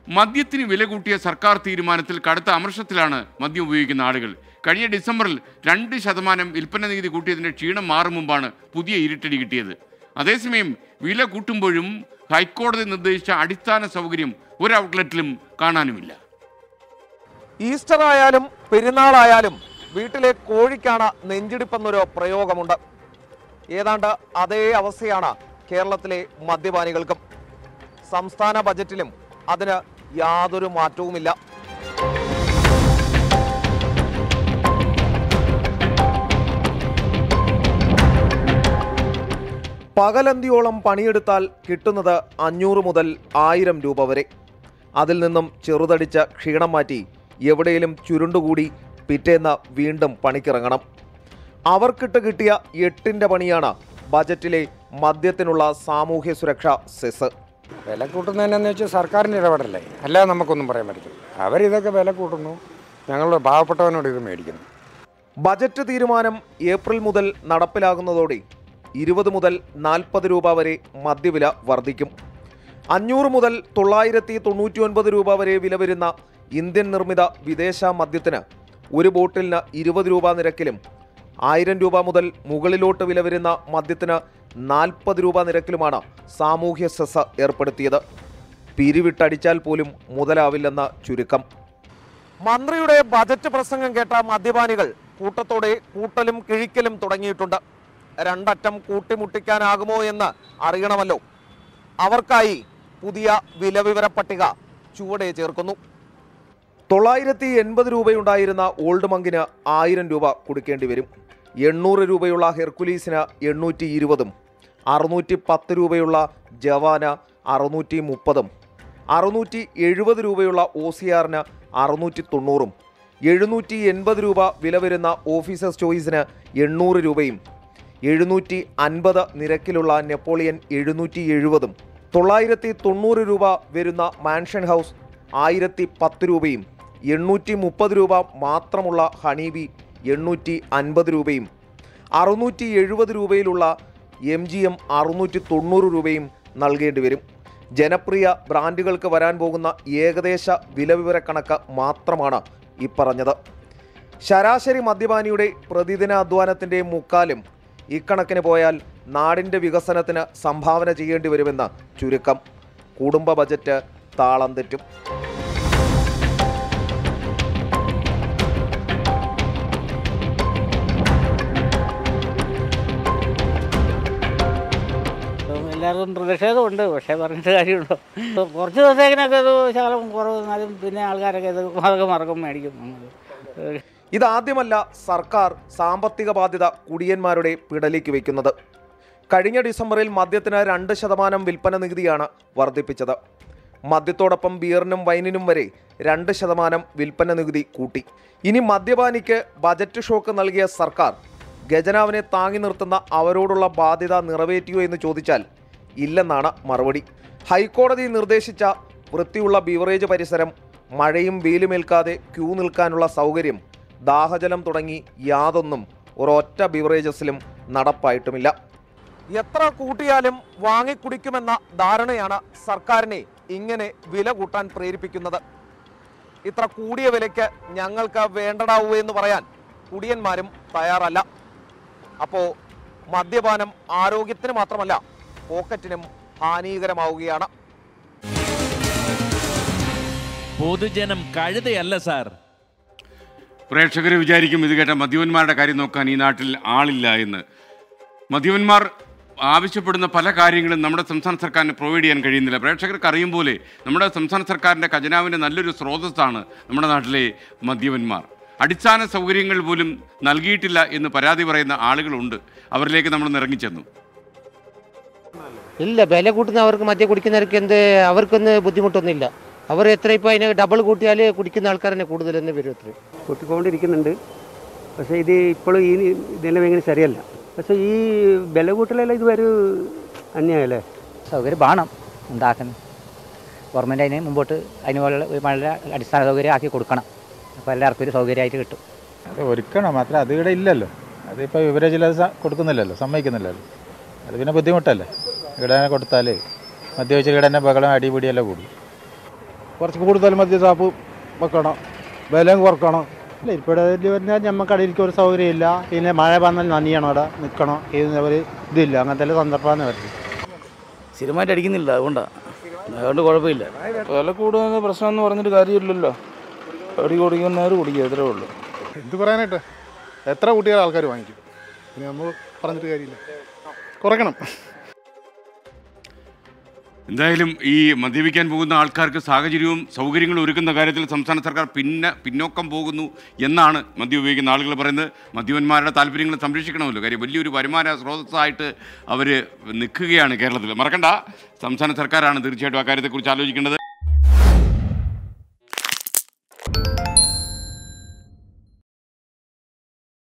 മദ്യത്തിന് വില കൂട്ടിയ സർക്കാർ തീരുമാനത്തിൽ കടുത്ത അമർഷത്തിലാണ് മദ്യം ഉപയോഗിക്കുന്ന ആളുകൾ. കഴിഞ്ഞ ഡിസംബറിൽ 2% വിൽപ്പന നികുതി കൂട്ടിയതിൻ്റെ ക്ഷീണം മാറും മുമ്പാണ് പുതിയ ഇരുട്ടടി കിട്ടിയത്. അതേസമയം വില കൂട്ടുമ്പോഴും ഹൈക്കോടതി നിർദ്ദേശിച്ച അടിസ്ഥാന സൗകര്യം ഒരു ഔട്ട്ലെറ്റിലും കാണാനുമില്ല. ഈസ്റ്റർ ആയാലും പെരുന്നാളായാലും വീട്ടിലെ കോഴിക്കാണ് നെഞ്ചിടിപ്പെന്നൊരു പ്രയോഗമുണ്ട്. ഏതാണ്ട് അതേ അവസ്ഥയാണ് കേരളത്തിലെ മദ്യപാനികൾക്കും. സംസ്ഥാന ബജറ്റിലും അതിന് യാതൊരു മാറ്റവുമില്ല. പകലന്തിയോളം പണിയെടുത്താൽ കിട്ടുന്നത് 500 മുതൽ 1000 രൂപ വരെ. അതിൽ നിന്നും ചെറുതടിച്ച ക്ഷീണം മാറ്റി എവിടെയും ചുരുണ്ടുകൂടി പിറ്റേന്ന് വീണ്ടും പണിക്കിറങ്ങണം. അവർക്കിട്ട് കിട്ടിയ 8ന്റെ പണിയാണ് ബജറ്റിലെ മദ്യത്തിനുള്ള സാമൂഹ്യ സുരക്ഷാ സെസ്. വില കൂട്ടുന്നതിനെന്ന് വെച്ചാൽ സർക്കാരിൻ്റെ ഇടപെടലേ, അല്ലാതെ നമുക്കൊന്നും പറയാൻ പറ്റില്ല. അവരിതൊക്കെ വില കൂട്ടുന്നു, ഞങ്ങളുടെ പാവപ്പെട്ടവനോട് ഇത് മേടിക്കുന്നു. ബജറ്റ് തീരുമാനം ഏപ്രിൽ മുതൽ നടപ്പിലാകുന്നതോടെ 20 മുതൽ 40 രൂപ വരെ മദ്യവില വർദ്ധിക്കും. 500 മുതൽ 999 രൂപ വരെ വില വരുന്ന ഇന്ത്യൻ നിർമ്മിത വിദേശ മദ്യത്തിന് ഒരു ബോട്ടിലിന് 20 രൂപ നിരക്കിലും 1000 രൂപ മുതൽ മുകളിലോട്ട് വില വരുന്ന മദ്യത്തിന് 40 രൂപ നിരക്കിലുമാണ് സാമൂഹ്യ സെസ് ഏർപ്പെടുത്തിയത്. പിരിവിട്ടടിച്ചാൽ പോലും മുതലാവില്ലെന്ന ചുരുക്കം. മന്ത്രിയുടെ ബജറ്റ് പ്രസംഗം കേട്ട മദ്യപാനികൾ കൂട്ടത്തോടെ കൂട്ടലും കിഴിക്കലും തുടങ്ങിയിട്ടുണ്ട്. രണ്ടറ്റം കൂട്ടിമുട്ടിക്കാനാകുമോ എന്ന് അറിയണമല്ലോ. അവർക്കായി പുതിയ വിലവിവര പട്ടിക ചുവടെ ചേർക്കുന്നു. 980 രൂപയുണ്ടായിരുന്ന ഓൾഡ് മങ്കിന് 1000 രൂപ കൊടുക്കേണ്ടി വരും. 800 രൂപയുള്ള ഹെർക്കുലീസിന് 820, 610 രൂപയുള്ള ജവാന് 630, 670 രൂപയുള്ള OCRന് 690, 780 രൂപ വില വരുന്ന ഓഫീസേഴ്സ് ചോയ്സിന് 800 രൂപയും, 750 നിരക്കിലുള്ള നെപ്പോളിയൻ 770, 990 രൂപ വരുന്ന മാൻഷൻ ഹൗസ് 1010 രൂപയും, 830 രൂപ മാത്രമുള്ള ഹണീബി 850 രൂപയും, 670 രൂപയിലുള്ള MGM 690 രൂപയും നൽകേണ്ടി വരും. ജനപ്രിയ ബ്രാൻഡുകൾക്ക് വരാൻ പോകുന്ന ഏകദേശ വിലവിവര കണക്ക് മാത്രമാണ് ഇപ്പറഞ്ഞത്. ശരാശരി മദ്യപാനിയുടെ പ്രതിദിന അധ്വാനത്തിൻ്റെ മുക്കാലും ഇക്കണക്കിന് പോയാൽ നാടിൻ്റെ വികസനത്തിന് സംഭാവന ചെയ്യേണ്ടി വരുമെന്ന് ചുരുക്കം. കുടുംബ ബജറ്റ് താളം തെറ്റും. എല്ലാവർക്കും പ്രതിഷേധമുണ്ട്, പക്ഷേ പറഞ്ഞിട്ട് കാര്യമുണ്ടോ? കുറച്ച് ദിവസത്തേക്കിനൊക്കെ ഇത് ശകലം കുറവ് വന്നാലും പിന്നെ ആൾക്കാരൊക്കെ ഇത് അതൊക്കെ മറക്കും മേടിക്കും. ഇതാദ്യമല്ല സർക്കാർ സാമ്പത്തിക ബാധ്യത കുടിയന്മാരുടെ പിടലിക്ക് വയ്ക്കുന്നത്. കഴിഞ്ഞ ഡിസംബറിൽ മദ്യത്തിന് 2% വിൽപ്പന നികുതിയാണ് വർദ്ധിപ്പിച്ചത്. മദ്യത്തോടൊപ്പം ബിയറിനും വൈനിനും വരെ 2% വിൽപ്പന നികുതി കൂട്ടി. ഇനി മദ്യപാനിക്ക് ബജറ്റ് ഷോക്ക് നൽകിയ സർക്കാർ ഖജനാവിനെ താങ്ങി നിർത്തുന്ന അവരോടുള്ള ബാധ്യത നിറവേറ്റിയോ എന്ന് ചോദിച്ചാൽ ഇല്ലെന്നാണ് മറുപടി. ഹൈക്കോടതി നിർദ്ദേശിച്ച വൃത്തിയുള്ള ബീവറേജ് പരിസരം, മഴയും വെയിലുമേൽക്കാതെ ക്യൂ നിൽക്കാനുള്ള സൗകര്യം, ദാഹജലം തുടങ്ങി യാതൊന്നും ഒരൊറ്റ ബീവറേജസിലും നടപ്പായിട്ടുമില്ല. എത്ര കൂട്ടിയാലും വാങ്ങിക്കുടിക്കുമെന്ന ധാരണയാണ് സർക്കാരിനെ ഇങ്ങനെ വില കൂട്ടാൻ പ്രേരിപ്പിക്കുന്നത്. ഇത്ര കൂടിയ വിലയ്ക്ക് ഞങ്ങൾക്ക് വേണ്ടടാവൂ എന്ന് പറയാൻ കുടിയന്മാരും തയ്യാറല്ല. അപ്പോൾ മദ്യപാനം ആരോഗ്യത്തിന് മാത്രമല്ല പോക്കറ്റിനും ഹാനികരമാവുകയാണ്. പൊതുജനം കഴുതയല്ല സാർ. പ്രേക്ഷകർ വിചാരിക്കും ഇത് കേട്ട മദ്യപന്മാരുടെ കാര്യം നോക്കാൻ ഈ നാട്ടിൽ ആളില്ല എന്ന്. മദ്യപന്മാർ ആവശ്യപ്പെടുന്ന പല കാര്യങ്ങളും നമ്മുടെ സംസ്ഥാന സർക്കാരിന് പ്രൊവൈഡ് ചെയ്യാൻ കഴിയുന്നില്ല. പ്രേക്ഷകർക്ക് അറിയും പോലെ നമ്മുടെ സംസ്ഥാന സർക്കാരിൻ്റെ ഖജനാവിൻ്റെ നല്ലൊരു സ്രോതസ്സാണ് നമ്മുടെ നാട്ടിലെ മദ്യപന്മാർ. അടിസ്ഥാന സൗകര്യങ്ങൾ പോലും നൽകിയിട്ടില്ല എന്ന് പരാതി പറയുന്ന ആളുകളുണ്ട്. അവരിലേക്ക് നമ്മൾ ഇറങ്ങിച്ചെന്നു. ഇല്ല, വില കൂട്ടുന്നവർക്ക് മദ്യം കുടിക്കുന്നവർക്ക് അവർക്കൊന്നും ബുദ്ധിമുട്ടൊന്നുമില്ല. അവർ എത്ര ഇപ്പോൾ അതിന് ഡബിൾ കൂട്ടിയാൽ കുടിക്കുന്ന ആൾക്കാർ തന്നെ കൂടുതലെന്ന് വരും. എത്ര കൂട്ടിക്കൊണ്ടിരിക്കുന്നുണ്ട്. പക്ഷേ ഇത് ഇപ്പോഴും ഈ ഇതെല്ലാം ഭയങ്കര ശരിയല്ല. പക്ഷേ ഈ വില കൂട്ടലെല്ലാം ഇതുവരെ അന്യായമല്ലേ. സൗകര്യം വേണം ഉണ്ടാക്കുന്നത്. ഗവൺമെൻറ് അതിന് മുമ്പോട്ട് അതിനുള്ള വളരെ അടിസ്ഥാന സൗകര്യം ആക്കി കൊടുക്കണം. അപ്പോൾ എല്ലാവർക്കും ഒരു സൗകര്യമായിട്ട് കിട്ടും. അത് ഒരുക്കണം മാത്രം. അത് ഇവിടെ ഇല്ലല്ലോ. അതിപ്പോൾ ബിവറേജിൽ അത് കൊടുക്കുന്നില്ലല്ലോ, സമ്മതിക്കുന്നില്ലല്ലോ. അത് പിന്നെ ബുദ്ധിമുട്ടല്ലേ. ഇവിടെ തന്നെ കൊടുത്താൽ മദ്യപിച്ച ഇവിടെ തന്നെ ബഹളം അടിപിടിയെല്ലാം കൂടും. കുറച്ച് കൂടുതൽ മദ്യഷാപ്പ് വെക്കണം, വിലയും കുറക്കണം. അല്ല ഇപ്പോൾ പറഞ്ഞാൽ നമുക്ക് അടിയിലേക്ക് ഒരു സൗകര്യമില്ല. പിന്നെ മഴ വന്നാൽ നനയണം, അവിടെ നിൽക്കണം, ഒരു ഇതില്ല. അങ്ങനത്തെ സന്ദർഭമാണ് വരുന്നത്. സ്ഥിരമായിട്ട് അടിക്കുന്നില്ല, അതുകൊണ്ട് കുഴപ്പമില്ല. വില കൂടുതൽ പ്രശ്നം എന്ന് പറഞ്ഞിട്ട് കാര്യമില്ലല്ലോ. അടി കുടിക്കുന്നവർ കുടിക്കുക, അത്രേ ഉള്ളൂ. എന്ത് പറയാനായിട്ട്, എത്ര കൂട്ടിയാൽ ആൾക്കാർ വാങ്ങിക്കും. പിന്നെ നമ്മൾ പറഞ്ഞിട്ട് കാര്യമില്ല, കുറയ്ക്കണം. എന്തായാലും ഈ മദ്യപിക്കാൻ പോകുന്ന ആൾക്കാർക്ക് സാഹചര്യവും സൗകര്യങ്ങളും ഒരുക്കുന്ന കാര്യത്തിൽ സംസ്ഥാന സർക്കാർ പിന്നോക്കം പോകുന്നു എന്നാണ് മദ്യം ഉപയോഗിക്കുന്ന ആളുകൾ പറയുന്നത്. മദ്യപന്മാരുടെ താല്പര്യങ്ങൾ സംരക്ഷിക്കണമല്ലോ. കാര്യം വലിയൊരു വരുമാന സ്രോതസ്സായിട്ട് അവർ നിൽക്കുകയാണ് കേരളത്തിൽ. മറക്കണ്ട, സംസ്ഥാന സർക്കാരാണ് തീർച്ചയായിട്ടും അക്കാര്യത്തെക്കുറിച്ച് ആലോചിക്കേണ്ടത്.